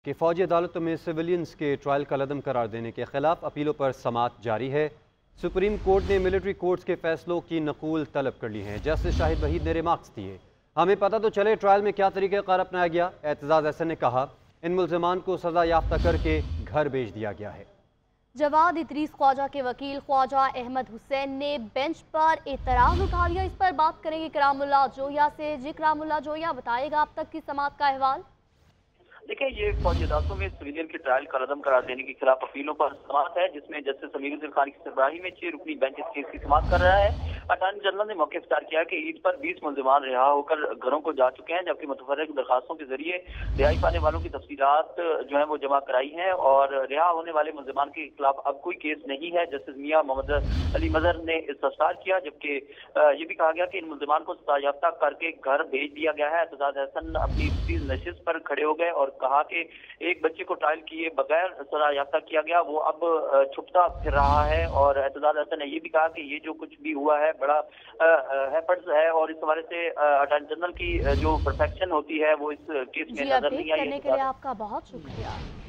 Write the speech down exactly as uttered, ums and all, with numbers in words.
کہ فوجی عدالتوں میں سویلینز کے ٹرائل کا عدم قرار دینے کے خلاف اپیلوں پر سماعت جاری ہے۔ سپریم کورٹ نے ملٹری کورٹس کے فیصلوں کی نقول طلب کر لی ہے۔ جسٹس شاہد وحید نے ریمارکس دیے۔ ہمیں پتہ تو چلے ٹرائل میں کیا طریقہ کار اپنایا گیا۔ اعتزاز احسن نے کہا ان ملزمان کو سزا یافتہ کر کے گھر بھیج دیا گیا ہے۔ جواد ادریس خواجہ کے وکیل خواجہ احمد حسین نے بینچ پر اعتراض اٹھا لیا۔ اس پر بات کریں گے کرام اللہ جویا سے۔ جی کرام اللہ جویا، بتائے گا اب تک کی سماعت کا احوال؟ دیکھیں، یہ فوجی عدالتوں میں سویلین کے ٹرائل کا عدم قرار دینے کے خلاف اپیلوں پر سماعت ہے، جس میں جسٹس امیر الدین خان کی سربراہی میں چھ رکنی بینچ اس کیس کی سماعت کر رہا ہے۔ اٹارنی جنرل نے موقع اختیار کیا کہ عید پر بیس ملزمان رہا ہو کر گھروں کو جا چکے ہیں، جبکہ متفرق درخواستوں کے ذریعے رہائی پانے والوں کی تفصیلات جو ہیں وہ جمع کرائی ہیں اور رہا ہونے والے ملزمان کے خلاف اب کوئی کیس نہیں ہے۔ جسٹس میاں محمد علی مظہر نے استفسار کیا، جبکہ یہ بھی کہا گیا کہ ان ملزمان کو سزا یافتہ کر کے گھر بھیج دیا گیا ہے۔ اعتزاز احسن اپنی نشست پر کھڑے ہو گئے اور کہا کہ ایک بچے کو ٹرائل کیے بغیر سزا یافتہ کیا گیا، وہ اب چھپتا پھر رہا ہے۔ اور اعتزاز احسن نے یہ بھی کہا کہ یہ جو کچھ بھی ہوا ہے بڑا ہیپرز ہے اور اس حوالے سے اٹارنی جنرل کی جو پرفیکشن ہوتی ہے وہ اس کیس میں نظر نہیں آئی۔ کرنے کے لیے آپ کا بہت شکریہ۔